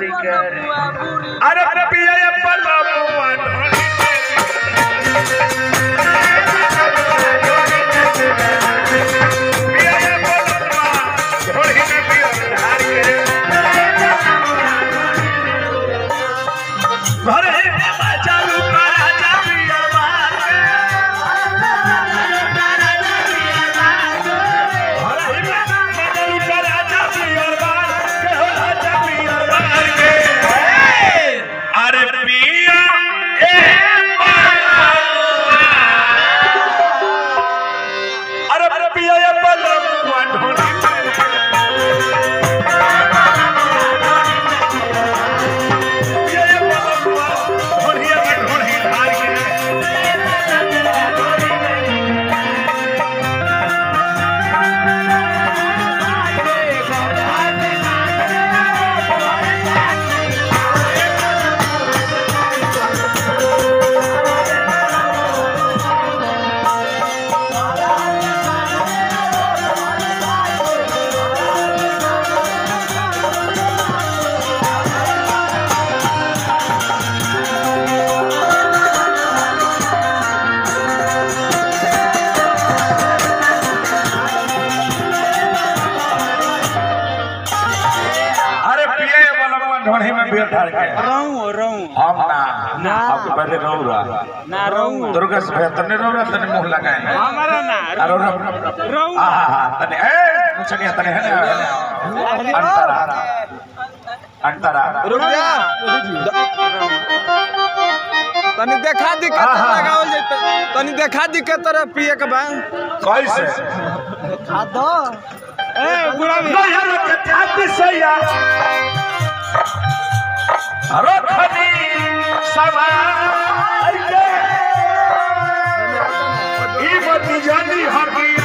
मालिकर अरे पिया पलमुआ ढोढ़ी में बियर ढार के हम ना आपके पहले रहू दुर्गा से तने रहू तने मुंह लगाए हमारा ना रहू हां तने चलिए तने है अंतरा रुक जा तनी देखा दी के लगावल जैते तनी देखा दी के तरह पिए के बा कैसे खा दो बुढ़ा भी यार के खाती सैया रखनी सवार के ई मती जानी हटिया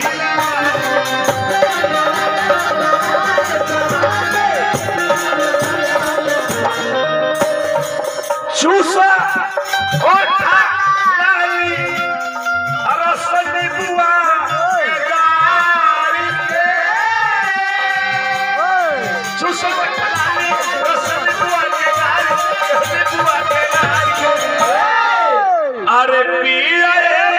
चूसा ओठा लाई रसनी बुआ गाड़ी के चूसा अरे पिया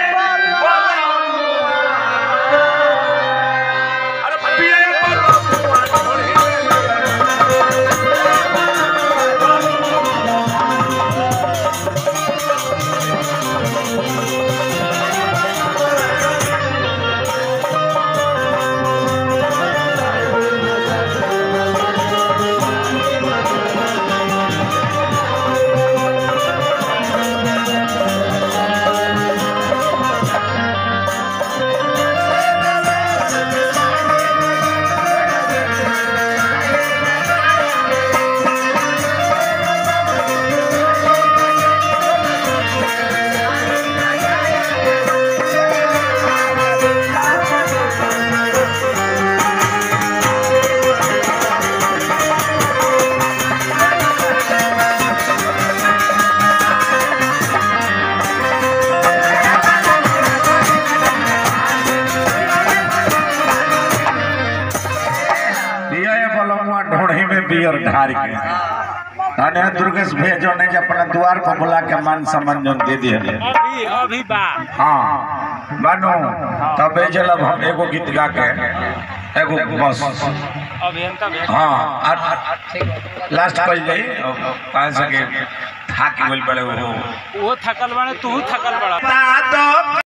ढोढ़ी में बियर ढार के धन्य दुर्गेश भेजो ने अपना द्वार पर बुला के मान सम्मान दे दिए अभी बा हां बानो तब भेजल हम एगो गीत गा के एगो बस अभियंता हां लास्ट कह जाई पाए सके थाक गेल बड़े वो थकल बड़े तू थकल बड़ा